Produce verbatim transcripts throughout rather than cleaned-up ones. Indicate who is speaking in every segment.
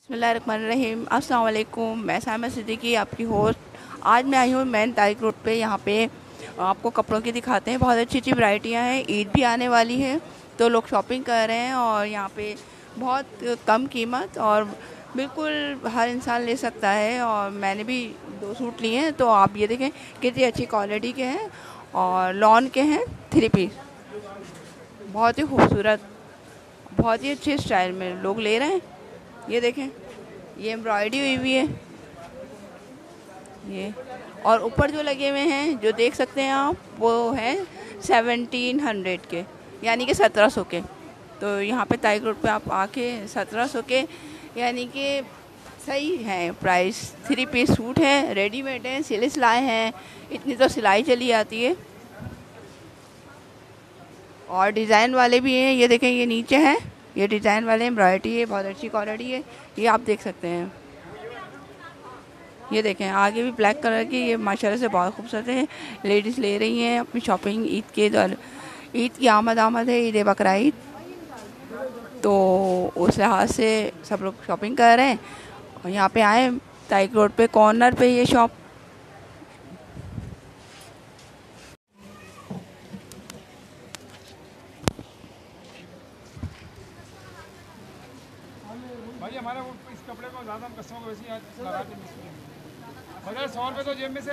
Speaker 1: बिस्मिल्लाहिर्रहमानिर्रहीम। अस्सलाम वालेकुम। मैं साइमा सिद्दीकी आपकी होस्ट। आज मैं आई हूँ मेन तारिक रोड पे। यहाँ पे आपको कपड़ों की दिखाते हैं, बहुत अच्छी अच्छी वैरायटियाँ हैं। ईद भी आने वाली है तो लोग शॉपिंग कर रहे हैं और यहाँ पे बहुत कम कीमत और बिल्कुल हर इंसान ले सकता है। और मैंने भी दो सूट लिए हैं, तो आप ये देखें कितनी अच्छी क्वालिटी के हैं और लॉन के हैं, थ्री पीस, बहुत ही खूबसूरत, बहुत ही अच्छे स्टाइल में लोग ले रहे हैं। ये देखें, ये एम्ब्रॉयडरी हुई हुई है ये, और ऊपर जो लगे हुए हैं जो देख सकते हैं आप, वो हैं सेवनटीन हंड्रेड के, यानी कि सत्रह सौ के। तो यहाँ पे तारिक रोड पे आप आके सत्रह सौ के, यानी कि सही है प्राइस। थ्री पीस सूट है, रेडीमेड है, सिले सिलाए हैं, इतनी तो सिलाई चली आती है। और डिज़ाइन वाले भी हैं, ये देखें, ये नीचे है, ये डिज़ाइन वाले एम्ब्रॉयडरी है, बहुत अच्छी क्वालिटी है, ये आप देख सकते हैं। ये देखें आगे भी ब्लैक कलर की, ये माशाल्लाह से बहुत खूबसूरत है। लेडीज़ ले रही हैं अपनी शॉपिंग ईद के दौर, ईद की आमद आमद है, ईद बकरा ईद, तो उस लिहाज से सब लोग शॉपिंग कर रहे हैं। और यहाँ पे आए तारिक रोड पे कॉर्नर पे ये शॉप।
Speaker 2: भाई हमारे वो इस कपड़े को ज़्यादा हम कस्टमर को वैसे ही आज लगाते हैं। अगर सौ रुपये तो जेब में से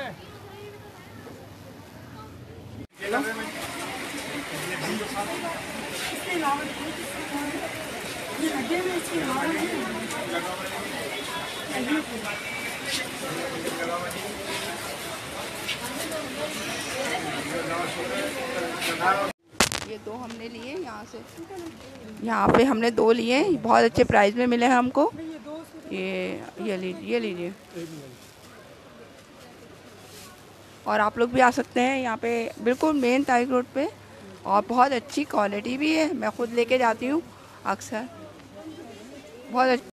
Speaker 1: ये दो हमने लिए यहाँ से, यहाँ पे हमने दो लिए, बहुत अच्छे प्राइस में मिले हैं हमको। ये ये लीजिए, ये लीजिए। और आप लोग भी आ सकते हैं यहाँ पे, बिल्कुल मेन तारिक रोड पे, और बहुत अच्छी क्वालिटी भी है। मैं खुद लेके जाती हूँ अक्सर, बहुत अच्छी।